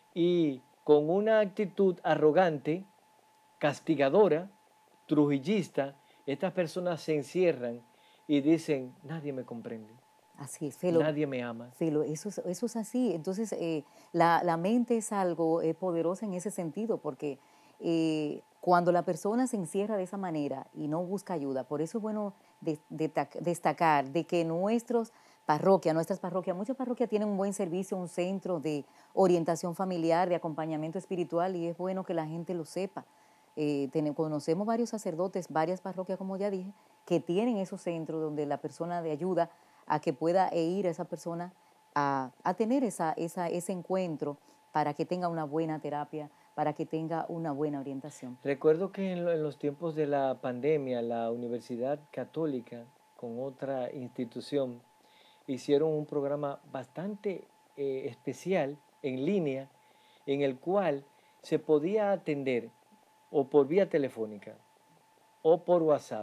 Y con una actitud arrogante, castigadora, trujillista, estas personas se encierran y dicen, nadie me comprende,
Así es, Felo.
nadie me ama.
Felo, eso es, eso es así. Entonces, eh, la, la mente es algo eh, poderosa en ese sentido, porque eh, cuando la persona se encierra de esa manera y no busca ayuda, por eso es bueno de- de- destacar de que nuestros parroquias, nuestras parroquias, muchas parroquias tienen un buen servicio, un centro de orientación familiar, de acompañamiento espiritual, y es bueno que la gente lo sepa. Eh, tenemos, conocemos varios sacerdotes, varias parroquias, como ya dije, que tienen esos centros donde la persona de ayuda a que pueda ir a esa persona a, a tener esa, esa, ese encuentro para que tenga una buena terapia, para que tenga una buena orientación.
Recuerdo que en, lo- en los tiempos de la pandemia, la Universidad Católica, con otra institución, hicieron un programa bastante eh, especial en línea, en el cual se podía atender o por vía telefónica, o por WhatsApp,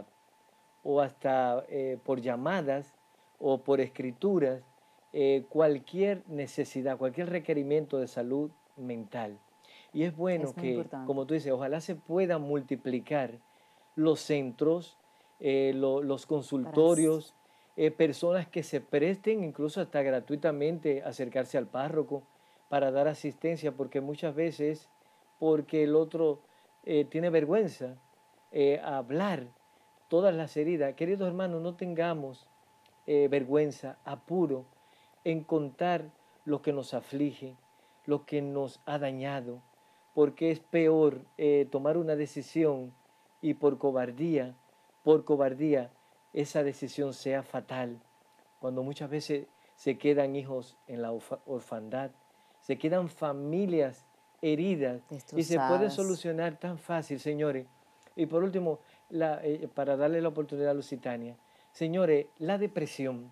o hasta eh, por llamadas o por escrituras, eh, cualquier necesidad, cualquier requerimiento de salud mental. Y es bueno
Es muy
que,
importante.
como tú dices, ojalá se puedan multiplicar los centros, eh, lo- los consultorios, eh, personas que se presten incluso hasta gratuitamente a acercarse al párroco para dar asistencia, porque muchas veces, porque el otro eh, tiene vergüenza eh, a hablar todas las heridas. Queridos hermanos, no tengamos eh, vergüenza, apuro en contar lo que nos aflige, lo que nos ha dañado, porque es peor eh, tomar una decisión y por cobardía, por cobardía, esa decisión sea fatal, cuando muchas veces se quedan hijos en la orfa- orfandad, se quedan familias heridas y se puede
Destrozadas.
solucionar tan fácil, señores. Y por último, la, eh, para darle la oportunidad a Lusitania, señores, la depresión,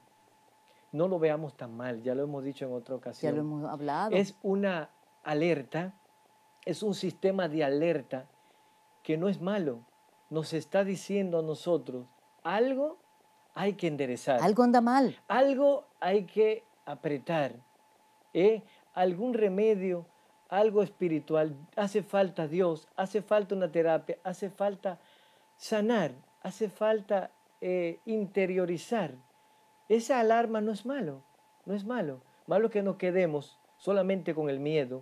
no lo veamos tan mal, ya lo hemos dicho en otra
Ya
ocasión.
lo hemos hablado.
Es una alerta, es un sistema de alerta que no es malo. Nos está diciendo a nosotros, algo hay que enderezar,
Algo anda mal.
algo hay que apretar, ¿eh? Algún remedio, algo espiritual. Hace falta Dios, hace falta una terapia, hace falta sanar, hace falta eh, interiorizar. Esa alarma no es malo, no es malo. Malo que nos quedemos solamente con el miedo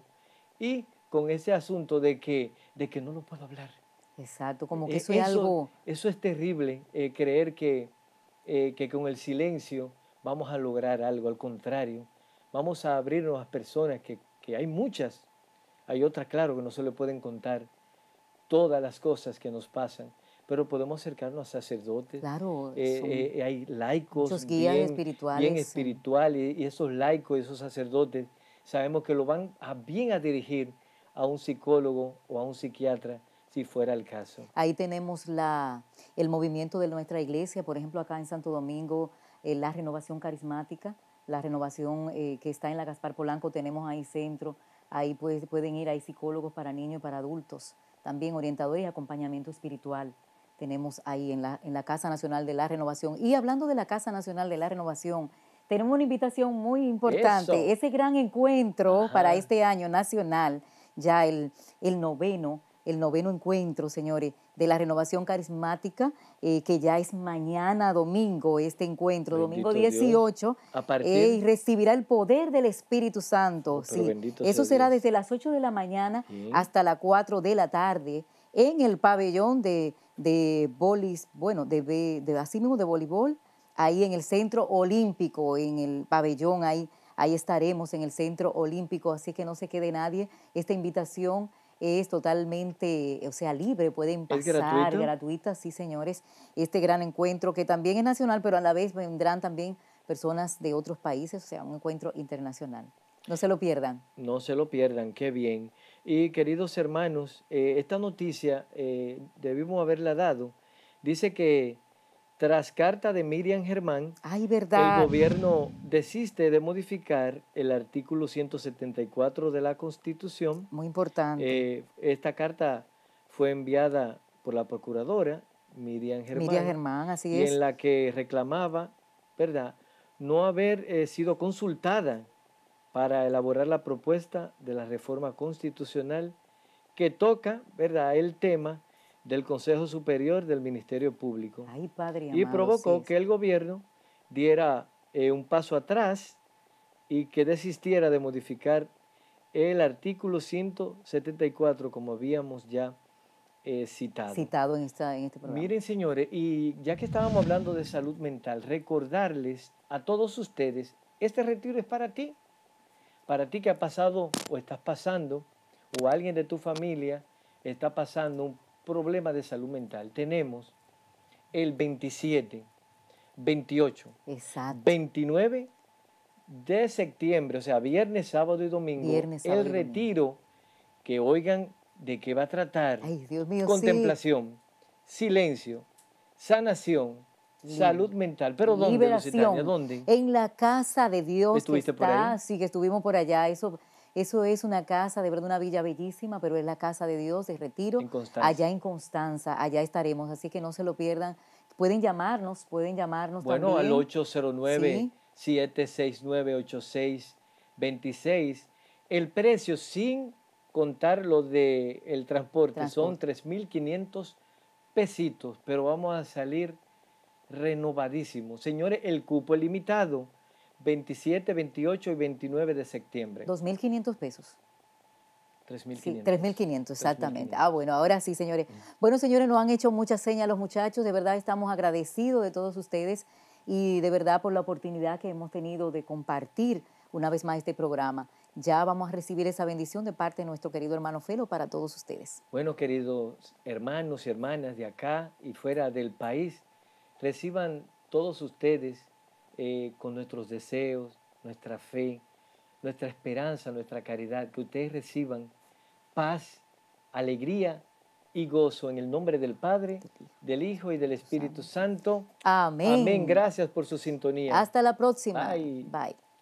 y con ese asunto de que, de que no lo puedo hablar.
Exacto, como que
Eh,
eso es
eso,
algo...
eso es terrible, eh, creer que, eh, que con el silencio vamos a lograr algo. Al contrario, vamos a abrirnos a personas que, que hay muchas, hay otras, claro, que no se le pueden contar todas las cosas que nos pasan, pero podemos acercarnos a sacerdotes.
Claro,
eh,
son
eh, hay laicos
muchos guías
bien,
espirituales.
bien
eh,
espirituales y esos laicos, esos sacerdotes, sabemos que lo van a bien a dirigir a un psicólogo o a un psiquiatra si fuera el caso.
Ahí tenemos la, el movimiento de nuestra iglesia, por ejemplo, acá en Santo Domingo, eh, la renovación carismática, la renovación eh, que está en la Gaspar Polanco, tenemos ahí centro, ahí pues, pueden ir, hay psicólogos para niños y para adultos, también orientadores y acompañamiento espiritual. Tenemos ahí en la, en la Casa Nacional de la Renovación. Y hablando de la Casa Nacional de la Renovación, tenemos una invitación muy importante.
Eso.
Ese gran encuentro
Ajá.
para este año nacional, ya el, el noveno, el noveno encuentro, señores, de la renovación carismática, eh, que ya es mañana domingo, este encuentro,
Bendito
domingo dieciocho,
Dios. A partir-
eh, y recibirá el poder del Espíritu Santo.
Oh, pero
sí.
bendito
Eso
sea
será
Dios.
desde las ocho de la mañana
Sí.
hasta las cuatro de la tarde en el pabellón de, de bolis, bueno, de, de, de así mismo de voleibol, ahí en el Centro Olímpico, en el pabellón, ahí, ahí estaremos en el Centro Olímpico, así que no se quede nadie. Esta invitación es totalmente, o sea, libre, pueden
¿Es
pasar,
gratuito?
gratuita, sí, señores. Este gran encuentro que también es nacional, pero a la vez vendrán también personas de otros países, o sea, un encuentro internacional. No se lo pierdan.
No se lo pierdan, qué bien. Y queridos hermanos, eh, esta noticia eh, debimos haberla dado. Dice que tras carta de Miriam Germán,
Ay,
el
verdad.
gobierno desiste de modificar el artículo ciento setenta y cuatro de la Constitución.
Muy importante.
Eh, esta carta fue enviada por la procuradora Miriam Germán,
Miriam Germán, así
y
es.
en la que reclamaba, ¿verdad?, no haber eh, sido consultada para elaborar la propuesta de la reforma constitucional que toca, ¿verdad?, el tema del Consejo Superior del Ministerio Público.
Ay, Padre
Y
amado,
provocó
sí.
que el gobierno diera eh, un paso atrás y que desistiera de modificar el artículo ciento setenta y cuatro, como habíamos ya eh, citado.
Citado en, esta, en este programa.
Miren, señores, y ya que estábamos hablando de salud mental, recordarles a todos ustedes, este retiro es para ti, para ti que ha pasado o estás pasando, o alguien de tu familia está pasando un problema de salud mental. Tenemos el veintisiete, veintiocho,
Exacto.
veintinueve de septiembre, o sea, viernes, sábado y domingo,
Viernes, sábado
el
y domingo.
retiro, que oigan de qué va a tratar.
Ay, Dios mío,
Contemplación, silencio, sanación,
Li-
salud mental. ¿Pero
sí.
dónde,
Liberación.
Lusitania? ¿Dónde?
En la casa de Dios que
¿Estuviste por
está,
ahí?
sí, que estuvimos por allá. Eso, eso es una casa, de verdad, una villa bellísima, pero es la casa de Dios de retiro.
En Constanza.
Allá en Constanza, allá estaremos, así que no se lo pierdan. Pueden llamarnos, pueden llamarnos
Bueno,
también.
al ocho cero nueve,
Sí.
siete seis nueve, ocho seis dos seis. El precio sin contar lo del el transporte,
Transporte.
son tres mil quinientos pesitos, pero vamos a salir renovadísimos. Señores, el cupo es limitado, veintisiete, veintiocho y veintinueve de septiembre.
dos mil quinientos pesos.
tres mil
Sí,
quinientos.
tres mil quinientos, exactamente.
tres mil quinientos.
Ah, bueno, ahora sí, señores. Bueno, señores, nos han hecho muchas señas los muchachos. De verdad estamos agradecidos de todos ustedes y de verdad por la oportunidad que hemos tenido de compartir una vez más este programa. Ya vamos a recibir esa bendición de parte de nuestro querido hermano Felo para todos ustedes.
Bueno, queridos hermanos y hermanas de acá y fuera del país, reciban todos ustedes eh, con nuestros deseos, nuestra fe, nuestra esperanza, nuestra caridad, que ustedes reciban paz, alegría y gozo en el nombre del Padre, del Hijo y del Espíritu Santo.
Amén.
Amén. Gracias por su sintonía.
Hasta la próxima.
Bye.
Bye.